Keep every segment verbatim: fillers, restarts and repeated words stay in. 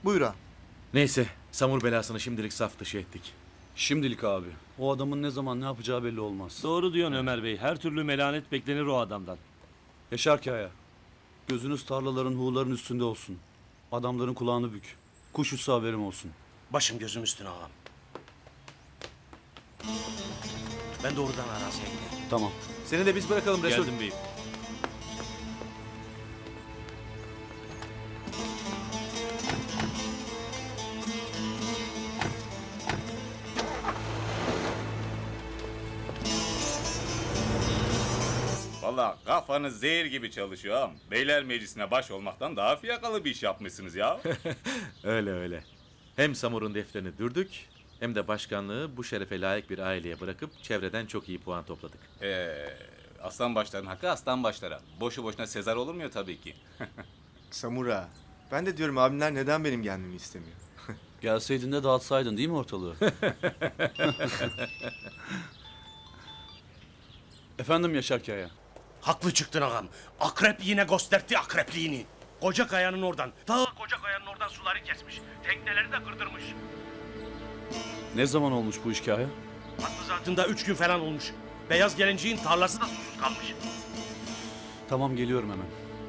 Buyur ağam. Neyse, Samur belasını şimdilik saf dışı ettik. Şimdilik abi. O adamın ne zaman ne yapacağı belli olmaz. Doğru diyorsun Ömer Bey. Her türlü melanet beklenir o adamdan. Yaşar Kaya. Gözünüz tarlaların, huğların üstünde olsun. Adamların kulağını bük. Kuş uçsa haberim olsun. Başım gözüm üstüne ağam. Ben doğrudan araziye giderim. Tamam. Seni de biz bırakalım Resul. Geldim beyim. Valla kafanız zehir gibi çalışıyor ağam. Beyler meclisine baş olmaktan daha fiyakalı bir iş yapmışsınız ya. Öyle öyle. Hem Samur'un defterini dürdük, hem de başkanlığı bu şerefe layık bir aileye bırakıp çevreden çok iyi puan topladık. Ee, aslan başların hakkı aslan başlara. Boşu boşuna Sezar olmuyor tabii ki. Samura. Ben de diyorum abimler neden benim gelmemi istemiyor? Gelseydin de dağıtsaydın değil mi ortalığı? Efendim Yaşar Kaya. Haklı çıktın ağam. Akrep yine gösterdi akrepliğini. Koca kayanın oradan, ta koca kayanın oradan suları kesmiş. Tekneleri de kırdırmış. Ne zaman olmuş bu hikaye? Haklı zatında üç gün falan olmuş. Beyaz gelinciğin tarlası da susuz kalmış. Tamam geliyorum hemen.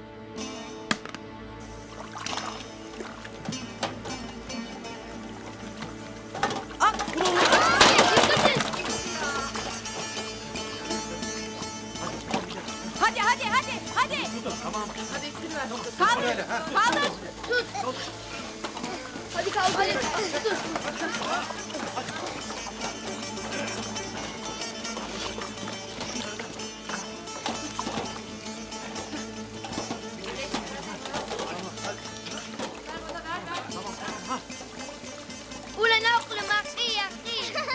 Hadi hadi hadi hadi. Tamam. Hadi üstünü ver. Kaldır. Kaldır. Tut. Hadi kaldır. Hadi. Dur. Ulan oğlum akıya akıya.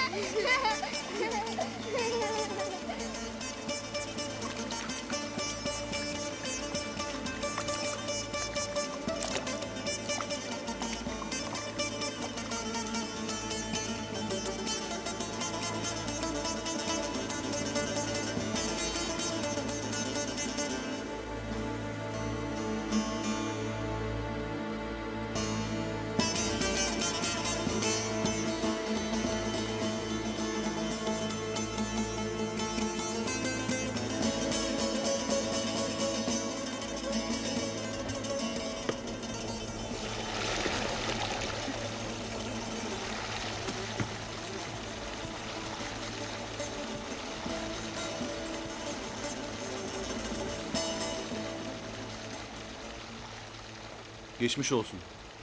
Geçmiş olsun.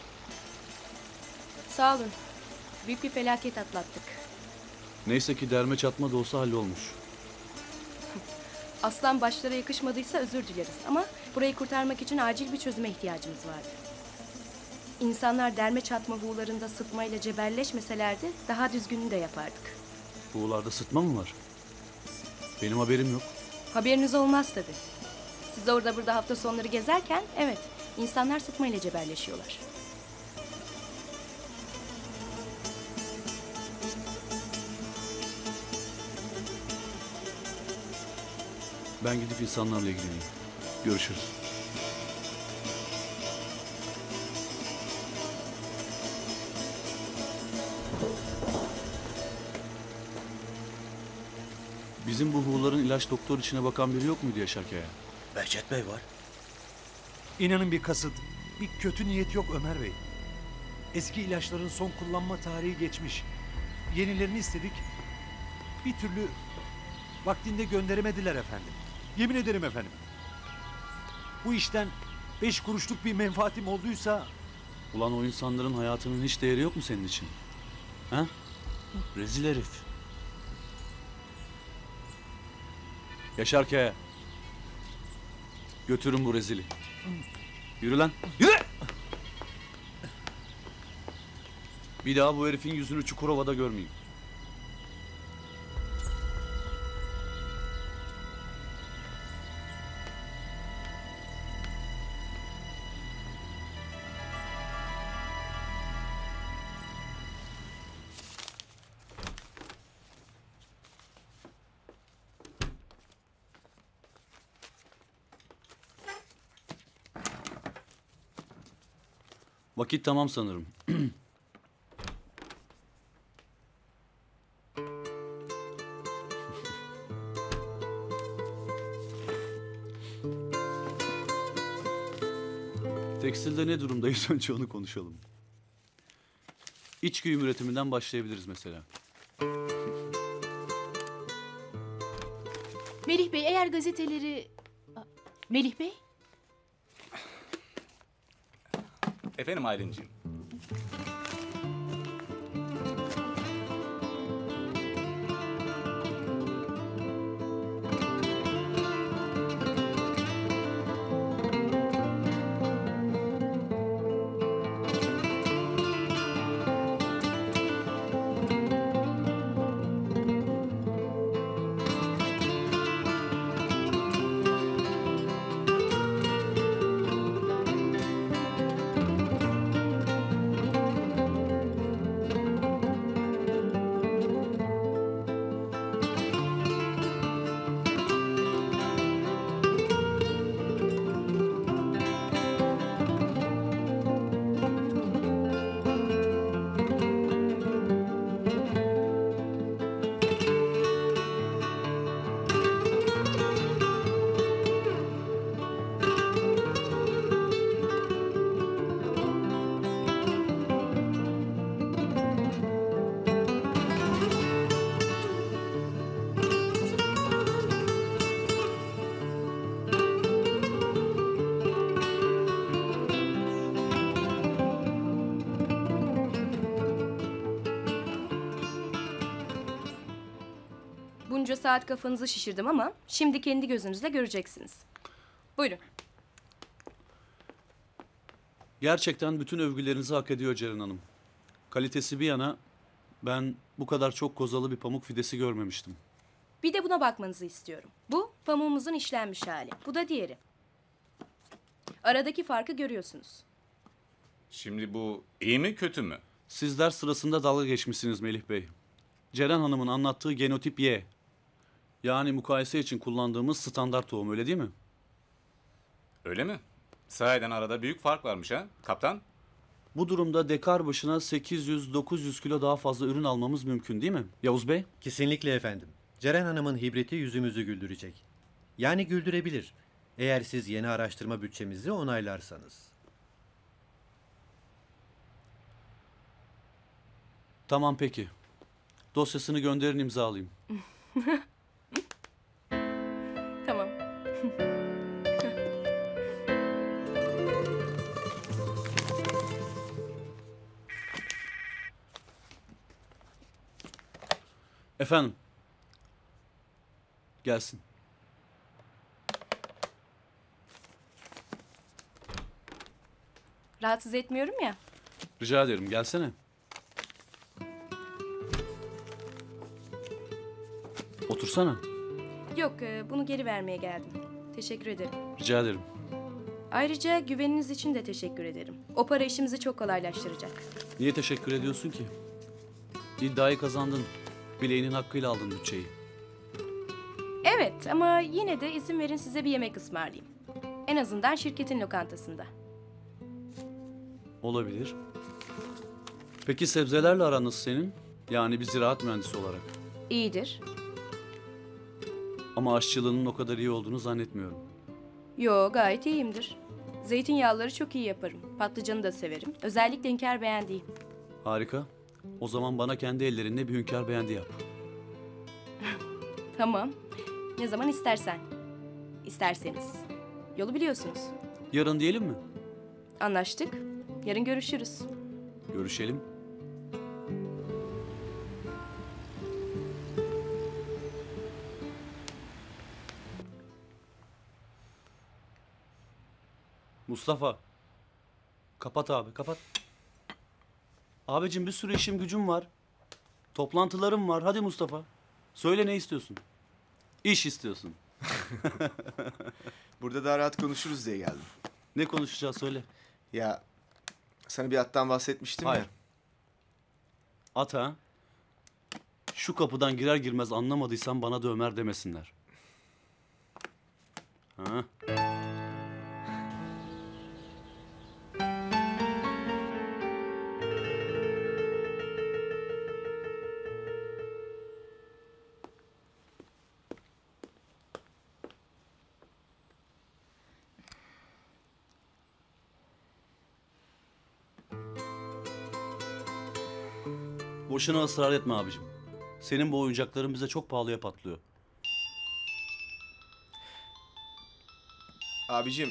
Sağ olun. Büyük bir felaket atlattık. Neyse ki derme çatma da olsa hallolmuş. Aslan başlara yakışmadıysa özür dileriz ama burayı kurtarmak için acil bir çözüme ihtiyacımız vardı. İnsanlar derme çatma huğlarında sıtmayla cebelleşmeselerdi daha düzgününü de yapardık. Buğularda sıtma mı var? Benim haberim yok. Haberiniz olmaz tabii. Siz orada burada hafta sonları gezerken evet insanlar sıtmayla cebelleşiyorlar. Ben gidip insanlarla ilgileneyim. Görüşürüz. Bizim bu huğların ilaç doktor içine bakan biri yok muydu Yaşar Kaya? Behçet Bey var. İnanın bir kasıt, bir kötü niyet yok Ömer Bey. Eski ilaçların son kullanma tarihi geçmiş. Yenilerini istedik. Bir türlü vaktinde gönderemediler efendim. Yemin ederim efendim. Bu işten beş kuruşluk bir menfaatim olduysa... Ulan o insanların hayatının hiç değeri yok mu senin için? Ha? Rezil herif. Yaşar Kaya. Götürün bu rezili. Yürü lan. Yürü! Bir daha bu herifin yüzünü Çukurova'da görmeyeyim. Vakit tamam sanırım. Tekstilde ne durumdayız önce onu konuşalım. İç güğüm üretiminden başlayabiliriz mesela. Melih Bey eğer gazeteleri... Aa, Melih Bey? Efendim Aylin'ciğim. Bunca saat kafanızı şişirdim ama şimdi kendi gözünüzle göreceksiniz. Buyurun. Gerçekten bütün övgülerinizi hak ediyor Ceren Hanım. Kalitesi bir yana ben bu kadar çok kozalı bir pamuk fidesi görmemiştim. Bir de buna bakmanızı istiyorum. Bu pamuğumuzun işlenmiş hali. Bu da diğeri. Aradaki farkı görüyorsunuz. Şimdi bu iyi mi kötü mü? Siz ders sırasında dalga geçmişsiniz Melih Bey. Ceren Hanım'ın anlattığı genotip Y. Yani mukayese için kullandığımız standart tohum, öyle değil mi? Öyle mi? Sahiden arada büyük fark varmış ha kaptan? Bu durumda dekar başına sekiz yüz dokuz yüz kilo daha fazla ürün almamız mümkün değil mi Yavuz Bey? Kesinlikle efendim. Ceren Hanım'ın hibriti yüzümüzü güldürecek. Yani güldürebilir. Eğer siz yeni araştırma bütçemizi onaylarsanız. Tamam peki. Dosyasını gönderin, imzalayayım. Tamam. Efendim. Gelsin. Rahatsız etmiyorum ya. Rica ederim, gelsene. Otursana. Yok, e, bunu geri vermeye geldim. Teşekkür ederim. Rica ederim. Ayrıca güveniniz için de teşekkür ederim. O para işimizi çok kolaylaştıracak. Niye teşekkür ediyorsun ki? İddiayı kazandın. Bileğinin hakkıyla aldın bütçeyi. Evet ama yine de izin verin size bir yemek ısmarlayayım. En azından şirketin lokantasında. Olabilir. Peki sebzelerle aran nasıl senin? Yani bir ziraat mühendisi olarak. İyidir. Ama aşçılığının o kadar iyi olduğunu zannetmiyorum. Yo, gayet iyiyimdir. Zeytinyağlıları çok iyi yaparım. Patlıcanı da severim. Özellikle hünkâr beğendiğim. Harika. O zaman bana kendi ellerinle bir hünkâr beğendi yap. Tamam. Ne zaman istersen. İsterseniz. Yolu biliyorsunuz. Yarın diyelim mi? Anlaştık. Yarın görüşürüz. Görüşelim. Mustafa. Kapat abi, kapat. Abicim bir sürü işim gücüm var. Toplantılarım var. Hadi Mustafa. Söyle ne istiyorsun? İş istiyorsun. Burada daha rahat konuşuruz diye geldim. Ne konuşacağız söyle. Ya sana bir attan bahsetmiştim Hayır. ya. At ha. Şu kapıdan girer girmez anlamadıysan bana da Ömer demesinler. Ha. Boşuna ısrar etme abicim. Senin bu oyuncakların bize çok pahalıya patlıyor. Abicim.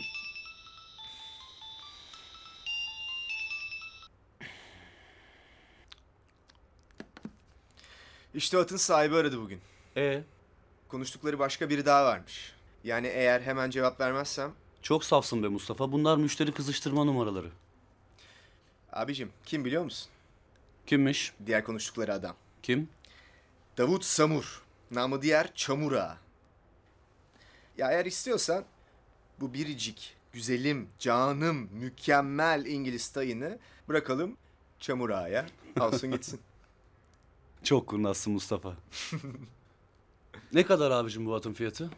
İşte atın sahibi aradı bugün. Ee? Konuştukları başka biri daha varmış. Yani eğer hemen cevap vermezsem... Çok safsın be Mustafa. Bunlar müşteri kızıştırma numaraları. Abicim kim biliyor musun? Kimmiş? Diğer konuştukları adam. Kim? Davut Samur. Namı diğer Çamur Ağa. Ya eğer istiyorsan bu biricik, güzelim, canım, mükemmel İngiliz tayını bırakalım Çamur Ağa'ya. Alsın gitsin. Çok kurnazsın Mustafa. Ne kadar abicim bu atın fiyatı?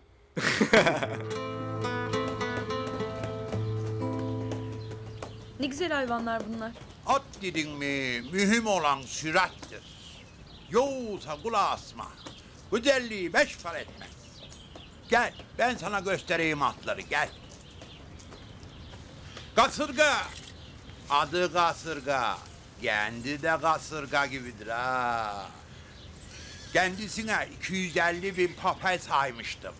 Ne güzel hayvanlar bunlar. At dedin mi mühim olan sürattir. Yoksa kulağı asma. Güzelliği beş para etmez. Gel ben sana göstereyim atları gel. Kasırga. Adı kasırga. Kendi de kasırga gibidir ha. Kendisine iki yüz elli bin papel saymıştım.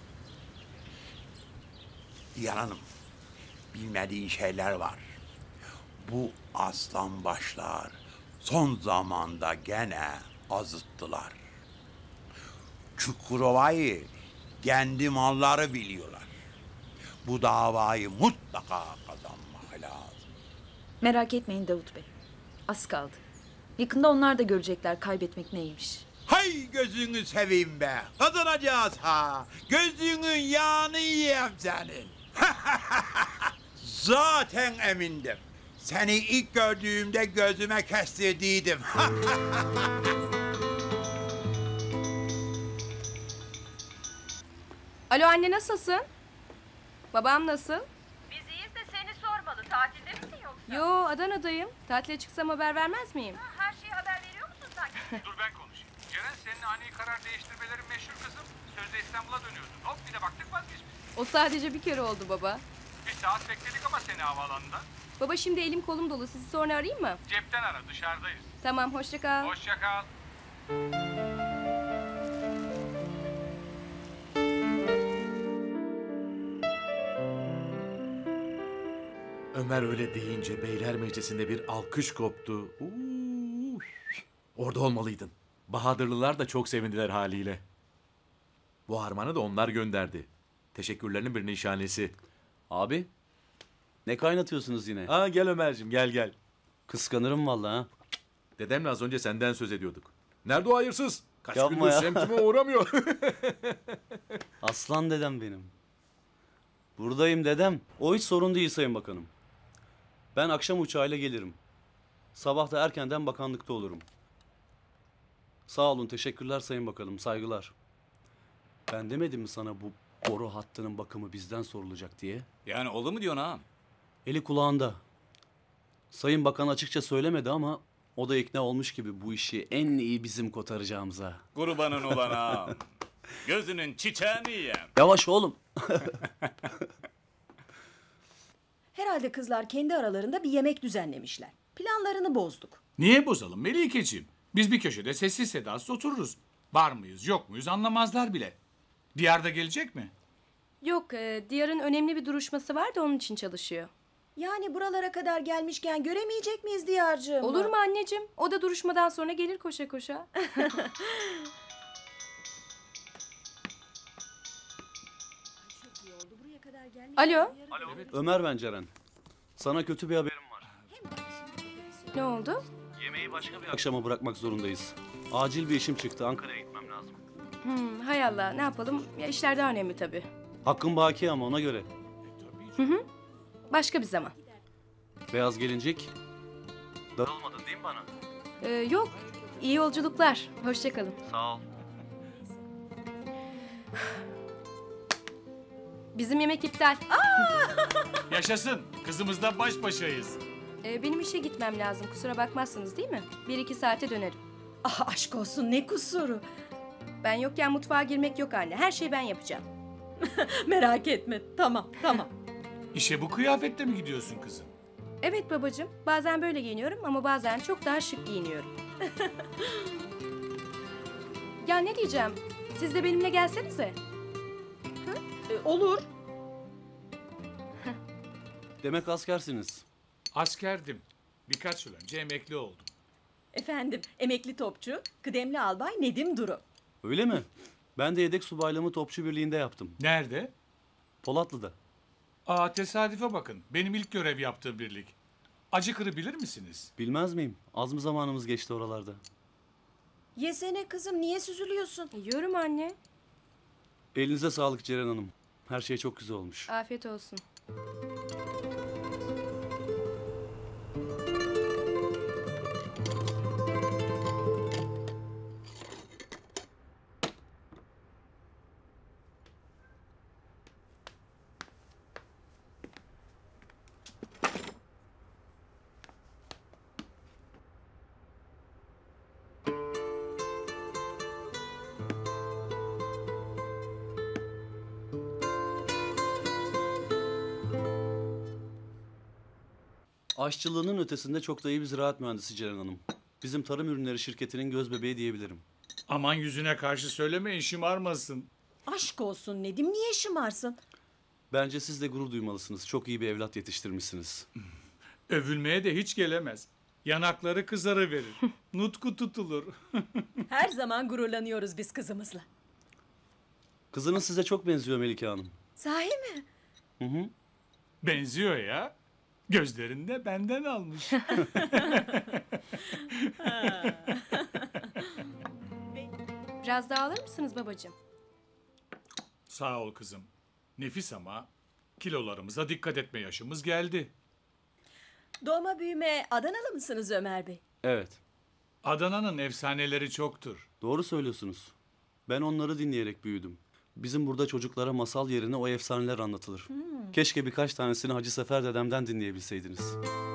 Yalanım. Bilmediğin şeyler var. Bu aslan başlar son zamanda gene azıttılar. Çukurova'yı kendi malları biliyorlar. Bu davayı mutlaka kazanmak lazım. Merak etmeyin Davut Bey. Az kaldı. Yakında onlar da görecekler kaybetmek neymiş. Hay gözünü seveyim be. Kazanacağız ha. Gözünün yağını yiyeyim senin. Zaten emindim. Seni ilk gördüğümde gözüme kestirdiydim. Alo anne nasılsın? Babam nasıl? Biz iyiyiz de seni sormalı. Tatilde misin yoksa? Yo Adana'dayım. Tatile çıksam haber vermez miyim? Ha, her şeyi haber veriyor musun sanki? Dur ben konuşayım. Ceren senin ani karar değiştirmelerin meşhur kızım. Sözde İstanbul'a dönüyorsun. Hop bir de baktık vazgeçmiş. O sadece bir kere oldu baba. Bir saat bekledik ama seni havaalanında. Baba şimdi elim kolum dolu. Sizi sonra arayayım mı? Cepten ara dışarıdayız. Tamam hoşça kal. Hoşça kal. Ömer öyle deyince Beyler Meclisi'nde bir alkış koptu. Uuu. Orada olmalıydın. Bahadırlılar da çok sevindiler haliyle. Bu harmanı da onlar gönderdi. Teşekkürlerinin bir nişanesi. Abi, ne kaynatıyorsunuz yine? Ha gel Ömerciğim gel gel. Kıskanırım vallahi ha. Dedemle az önce senden söz ediyorduk. Nerede o hayırsız? Kaç Yapma gündür ya. semtime uğramıyor. Aslan dedem benim. Buradayım dedem. O hiç sorun değil Sayın Bakanım. Ben akşam uçağıyla gelirim. Sabah da erkenden bakanlıkta olurum. Sağ olun, teşekkürler Sayın Bakanım, saygılar. Ben demedim mi sana bu boru hattının bakımı bizden sorulacak diye? Yani oldu mu diyorsun ağam? Eli kulağında. Sayın Bakan açıkça söylemedi ama o da ikna olmuş gibi bu işi en iyi bizim kotaracağımıza. Kurbanın olan ağam. Gözünün çiçeğini yiyem. Yavaş oğlum. Herhalde kızlar kendi aralarında bir yemek düzenlemişler. Planlarını bozduk. Niye bozalım Melikeciğim? Biz bir köşede sessiz sedasız otururuz. Var mıyız yok muyuz anlamazlar bile. Diyar da gelecek mi? Yok, e, Diyar'ın önemli bir duruşması var da onun için çalışıyor. Yani buralara kadar gelmişken göremeyecek miyiz Diyar'cığım? Olur mu anneciğim? O da duruşmadan sonra gelir koşa koşa. Alo. Ömer ben Ceren. Sana kötü bir haberim var. Ne oldu? Yemeği başka bir akşama bırakmak zorundayız. Acil bir işim çıktı. Ankara'ya gitmem lazım. Hmm, hay Allah, ne yapalım? Ya işler daha önemli tabii. Hakkım baki ama ona göre. Hı hı. Başka bir zaman. Beyaz gelincik. Darılmadın değil mi bana? Ee, yok. İyi yolculuklar. Hoşça kalın. Sağ ol. Bizim yemek iptal. Yaşasın. Kızımızla baş başayız. Ee, benim işe gitmem lazım. Kusura bakmazsınız değil mi? Bir iki saate dönerim. Ah aşk olsun, ne kusuru. Ben yokken mutfağa girmek yok anne. Her şeyi ben yapacağım. Merak etme. Tamam, tamam. İşe bu kıyafetle mi gidiyorsun kızım? Evet babacığım, bazen böyle giyiniyorum ama bazen çok daha şık giyiniyorum. Ya ne diyeceğim, siz de benimle gelsenize. E, olur. Demek askersiniz. Askerdim. Birkaç yıl önce emekli oldum. Efendim, emekli topçu, kıdemli albay Nedim Duru. Öyle mi? Ben de yedek subaylığımı Topçu Birliği'nde yaptım. Nerede? Polatlı'da. Aa, tesadüfe bakın. Benim ilk görev yaptığım birlik. Acıkır'ı bilir misiniz? Bilmez miyim? Az mı zamanımız geçti oralarda? Yesene kızım, niye süzülüyorsun? Yiyorum anne. Elinize sağlık Ceren Hanım. Her şey çok güzel olmuş. Afiyet olsun. Aşçılığının ötesinde çok da iyi bir ziraat mühendisi Ceren Hanım. Bizim tarım ürünleri şirketinin göz bebeği diyebilirim. Aman yüzüne karşı söylemeyin, şımarmasın. Aşk olsun Nedim, niye şımarsın? Bence siz de gurur duymalısınız. Çok iyi bir evlat yetiştirmişsiniz. Övülmeye de hiç gelemez. Yanakları kızarıverir. Nutku tutulur. Her zaman gururlanıyoruz biz kızımızla. Kızınız size çok benziyor Melike Hanım. Sahi mi? Hı hı. Benziyor ya. Gözlerini de benden almış. Biraz daha alır mısınız babacığım? Sağ ol kızım. Nefis ama kilolarımıza dikkat etme yaşımız geldi. Doğma büyüme Adanalı mısınız Ömer Bey? Evet. Adana'nın efsaneleri çoktur. Doğru söylüyorsunuz. Ben onları dinleyerek büyüdüm. Bizim burada çocuklara masal yerine o efsaneler anlatılır. Hmm. Keşke birkaç tanesini Hacı Sefer dedemden dinleyebilseydiniz.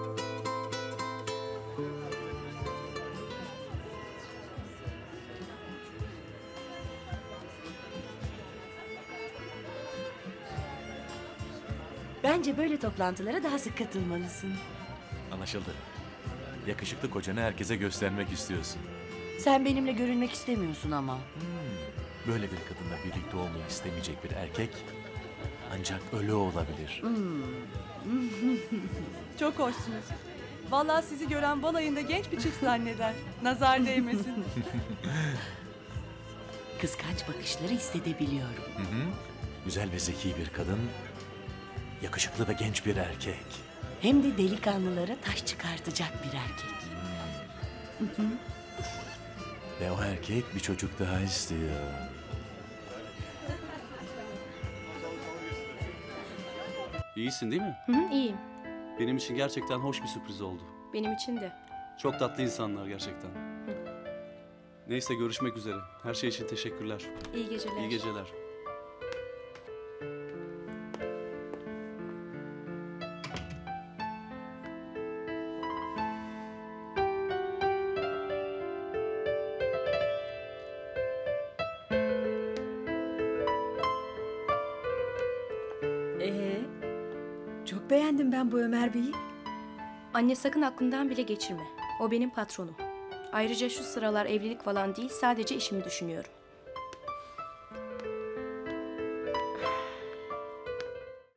Bence böyle toplantılara daha sık katılmalısın. Anlaşıldı. Yakışıklı kocanı herkese göstermek istiyorsun. Sen benimle görünmek istemiyorsun ama. Böyle bir kadınla birlikte olmayı istemeyecek bir erkek ancak ölü olabilir. Çok hoşsunuz. Vallahi sizi gören balayında genç bir çift zanneder. Nazar değmesin. Kıskanç bakışları hissedebiliyorum. Hı hı. Güzel ve zeki bir kadın, yakışıklı ve genç bir erkek. Hem de delikanlılara taş çıkartacak bir erkek. Ve o erkek bir çocuk daha istiyor. İyisin değil mi? Hı hı, iyiyim. Benim için gerçekten hoş bir sürpriz oldu. Benim için de. Çok tatlı insanlar gerçekten. Neyse görüşmek üzere. Her şey için teşekkürler. İyi geceler. İyi geceler. Ee, çok beğendim ben bu Ömer Bey'i. Anne sakın aklından bile geçirme. O benim patronum. Ayrıca şu sıralar evlilik falan değil, sadece işimi düşünüyorum.